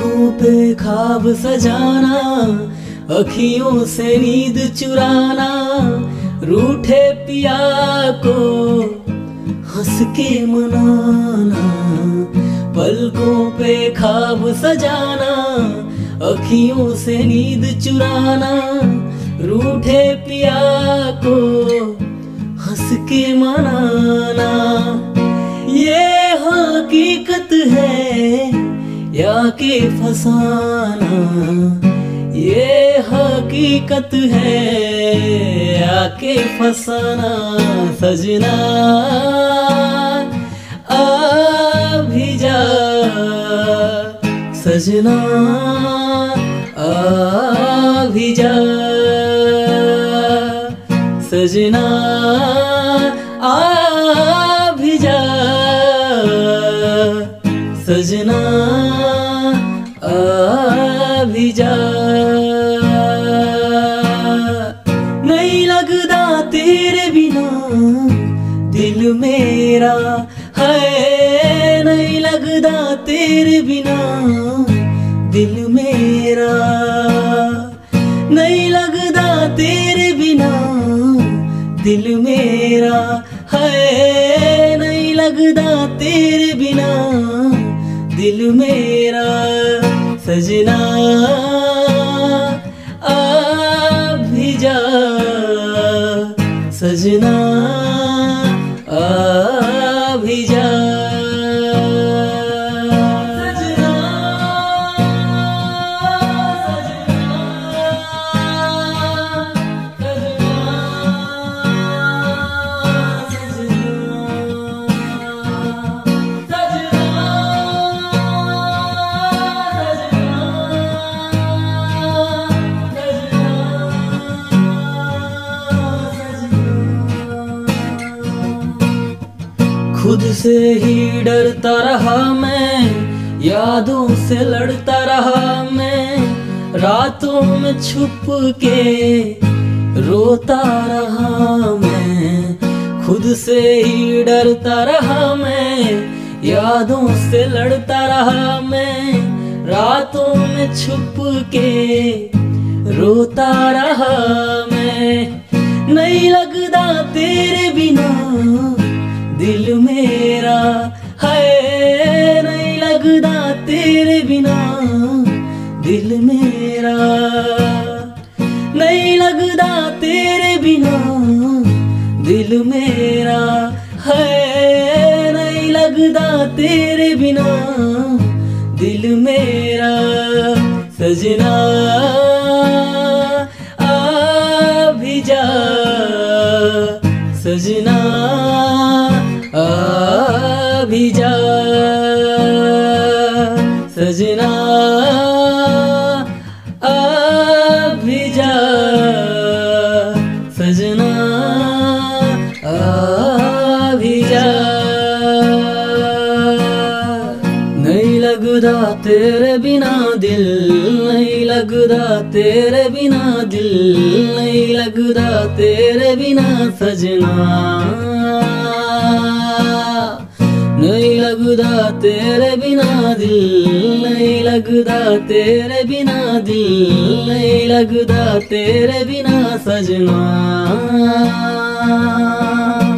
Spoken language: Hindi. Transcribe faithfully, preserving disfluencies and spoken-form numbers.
पलकों पे ख्वाब सजाना, अखियों से नींद चुराना, रूठे पिया को हंस के मनाना। पलकों पे ख्वाब सजाना, अखियों से नींद चुराना, रूठे पिया को हंस के मनाना। ये हकीकत है या के फसाना, ये हकीकत है या के फसाना। सजना आ भी जा, सजना आ भी जा, सजना आ भी जा, सजना आ भी जा। नहीं लगदा तेरे बिना दिल मेरा है, नहीं लगदा तेरे बिना दिल मेरा, नहीं लगदा तेरे बिना दिल मेरा है, नहीं लगदा तेरे बिना दिल मेरा। सजना आ भी जा, सजना आ भी जा, सजना खुद से ही डरता रहा मैं, यादों से लड़ता रहा मैं, रातों में छुप के रोता रहा मैं। खुद से ही डरता रहा मैं, यादों से लड़ता रहा मैं, रातों में छुप के रोता रहा मैं। नहीं लगदा तेरे बिना दिल मेरा है, नहीं लगदा तेरे बिना दिल मेरा, नहीं लगदा तेरे बिना दिल मेरा है, नहीं लगदा तेरे बिना दिल मेरा। सजना आ भी जा, सजना आ भी जा, सजना आ भी जा, सजना आ भी जा। नहीं लगदा तेरे बिना दिल, नहीं लगदा तेरे बिना दिल, नहीं लगदा तेरे बिना सजना, नहीं लगदा तेरे बिना दिल, नहीं लगदा तेरे बिना दिल, नहीं लगदा तेरे बिना सजना।